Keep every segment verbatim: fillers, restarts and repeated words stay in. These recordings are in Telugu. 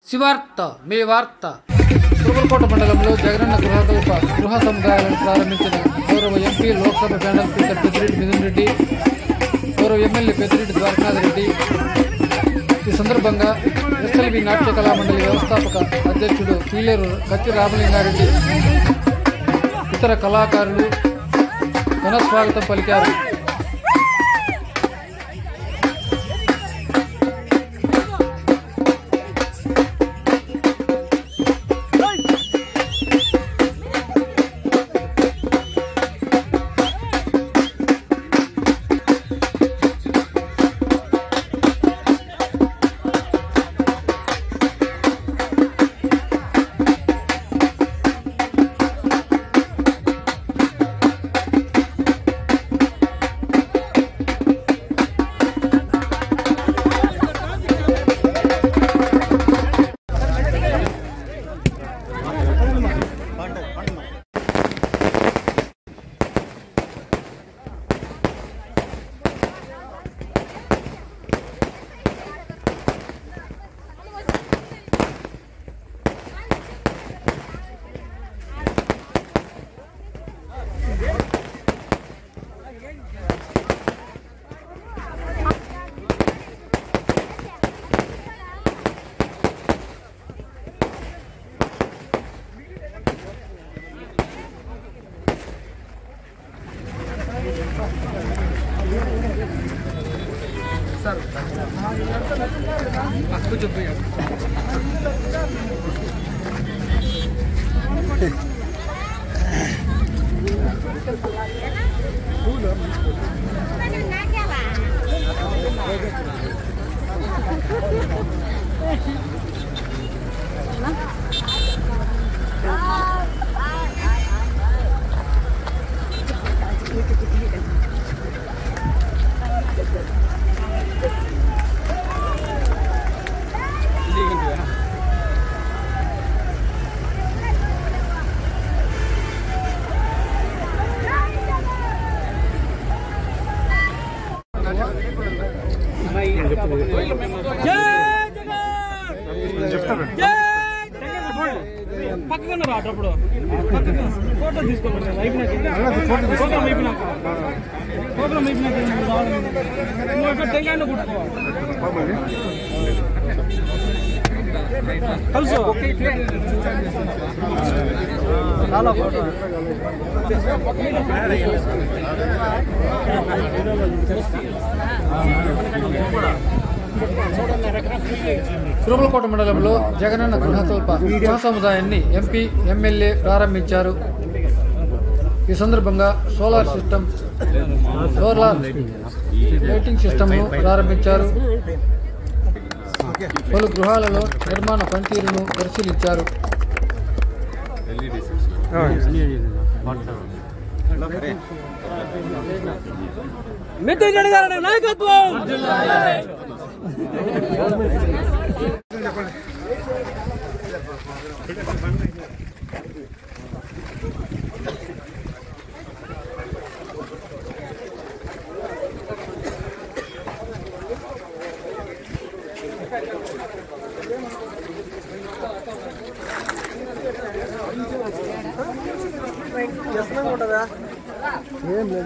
శివార్త మీ వార్త. కురుబలకోట మండలంలో జగనన్న గృహకల్ప గృహ సముదాయాలను ప్రారంభించిన గౌరవ MP Lok Sabha panel speaker Peddireddy Mithun Reddy, గౌరవ ఎమ్మెల్యే పెద్దిరెడ్డి ద్వారకానాథ్ రెడ్డి. ఈ సందర్భంగా ఎస్ఎల్వి నాట్య కళా మండలి వ్యవస్థాపక అధ్యక్షుడు పీలేరు కత్తి రామలింగారెడ్డి ఇతర కళాకారులు ఘన స్వాగతం పలికారు. పక్కన రాటప్పుడు ఫోటో తీసుకోండి. ప్రోగ్రామ్ అయిపోయినాక ప్రోగ్రామ్ అయిపోయినాక తెలంగాణ కొట్టుకోవాలి కలుసు చాలా ఫోటో కురుబలకోట మండలంలో జగనన్న గృహకల్ప గృహ సముదాయాన్ని ఎంపీ ఎమ్మెల్యే ప్రారంభించారు. ఈ సందర్భంగా సోలార్ సిస్టమ్ సోలార్ లైటింగ్ సిస్టమ్ను ప్రారంభించారు. పలు గృహాలలో నిర్మాణ పనితీరును పరిశీలించారు. మిథున్ రెడ్డి గారి నాయకత్వం. ఉంటుందా ఏం లేదు.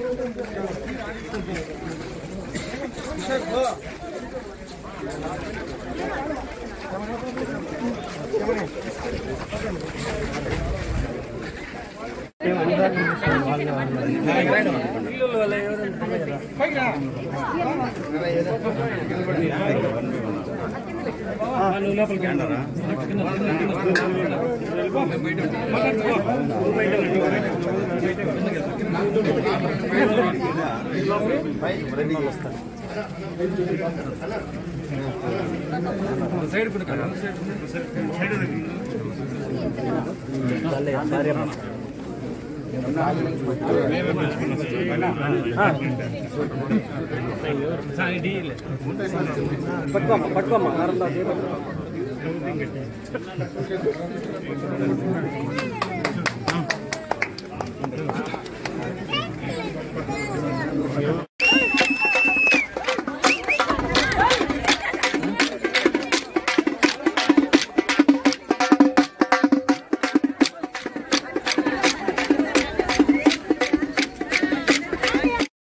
సైడ్ పట్టుకోమ్మా పట్టుకోమ్మా